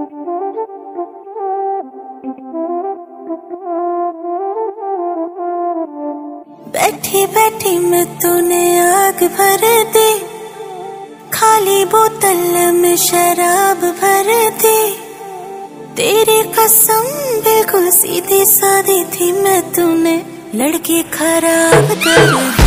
बैठी बैठी में तूने आग भर दी, खाली बोतल में शराब भर दी। तेरी कसम बिल्कुल सीधी सादी थी, मैं तूने लड़की खराब कर दी।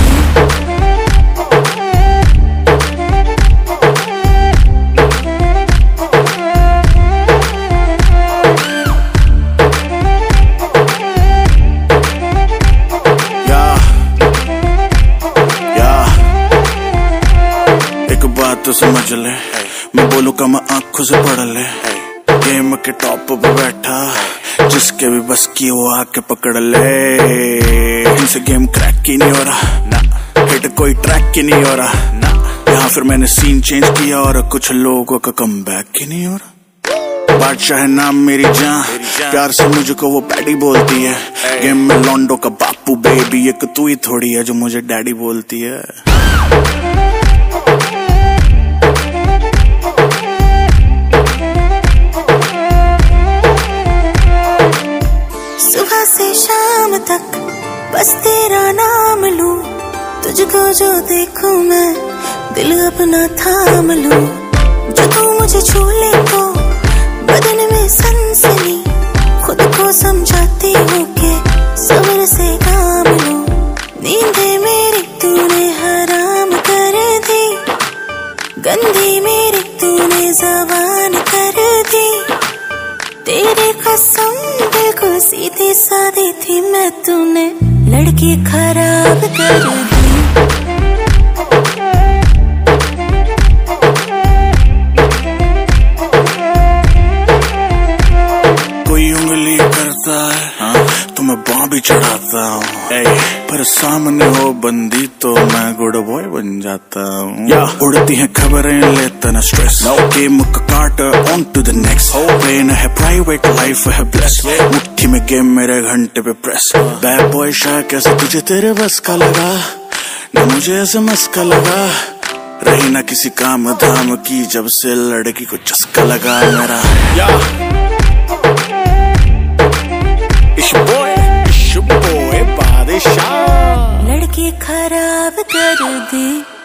तो समझ ले, मैं बोलूं का मैं आंखों से पढ़ ले। गेम के टॉप पे बैठा, जिसके भी बस की वो आके पकड़ ले। इनसे गेम क्रैक ही नहीं हो रहा ना, हिट कोई ट्रैक ही नहीं हो रहा ना। यहाँ फिर मैंने सीन चेंज किया और कुछ लोगों का कमबैक ही नहीं हो रहा। बादशाह है नाम मेरी जान, प्यार से मुझको वो पैडी बोलती है। गेम में लॉन्डो का बापू बेबी, एक तू ही थोड़ी है जो मुझे डैडी बोलती है। सुबह से शाम तक बस तेरा नाम लूं, तुझको जो देखूं मैं दिल अपना थाम लूं। जो तू मुझे छू ले तो बदन में सनसनी, खुद को समझाती हूँ कि सब्र से काम लूं। नींदें मेरी तूने हराम कर दी, गंदी मेरी तूने ज़बान कर दी। तेरी कसम बिल्कुल सीधी सादी थी, मैं तूने लड़की खराब कर दी। कोई उंगली करता है हाँ, तो मैं बाँ भी चढ़ाता हूँ। पर सामने हो बंदी तो मैं गुड बॉय बन जाता हूँ। या उड़ती हैं खबरें लेता ना स्ट्रेस, गेम का काट on to the next. Brain है प्राइवेट, लाइफ है ब्लेस, मुट्ठी में गेम मेरे घंटे पे प्रेस। बैड बॉय शाह कैसे तुझे तेरे बस का लगा, ना मुझे ऐसे मस्का लगा। रही ना किसी काम धाम की, जब से लड़की को चस्का लगा मेरा। लड़की खराब कर दी।